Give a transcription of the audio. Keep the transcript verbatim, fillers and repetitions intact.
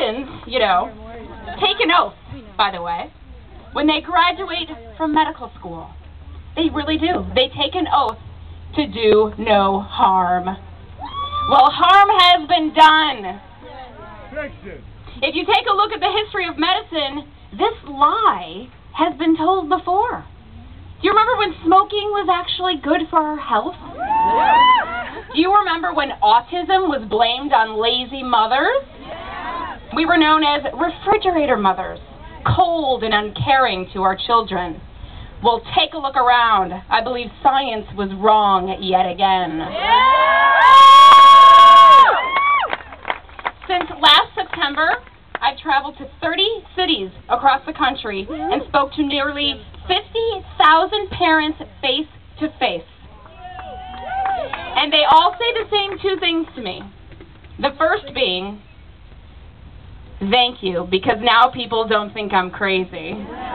physicians, you know, take an oath, by the way, when they graduate from medical school. They really do. They take an oath to do no harm. Well, harm has been done. If you take a look at the history of medicine, this lie has been told before. Do you remember when smoking was actually good for our health? Do you remember when autism was blamed on lazy mothers? We were known as refrigerator mothers, cold and uncaring to our children. Well, take a look around. I believe science was wrong yet again. Since last September, I've traveled to thirty cities across the country and spoke to nearly fifty thousand parents face to face. And they all say the same two things to me. The first being, thank you, because now people don't think I'm crazy.